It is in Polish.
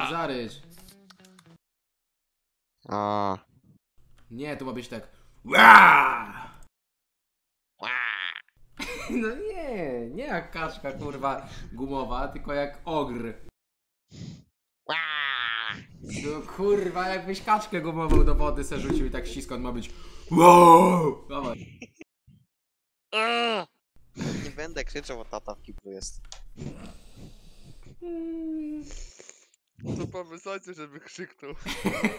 tak zarycz. A. Nie, tu ma być tak. Ła! No nie jak kaczka kurwa gumowa, tylko jak ogr. No kurwa, jakbyś kaczkę gumową do wody se rzucił i tak ściskąd ma być. Wow! Dawaj. Nie będę krzyczał, bo tata w kiblu jest. To pomysł ojcu, żeby krzyknął.